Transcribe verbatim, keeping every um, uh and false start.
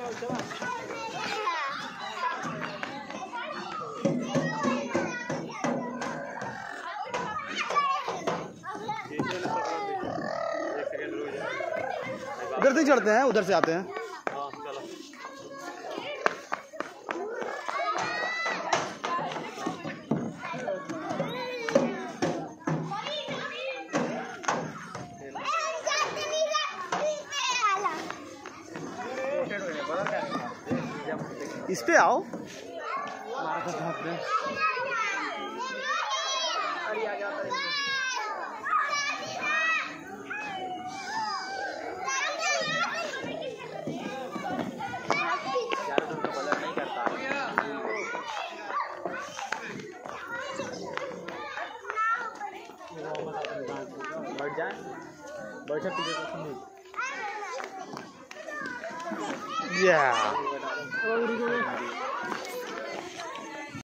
उधर से चढ़ते हैं, उधर से आते हैं। इस पे आओ। बैठ जाए, बैठा पीछे। या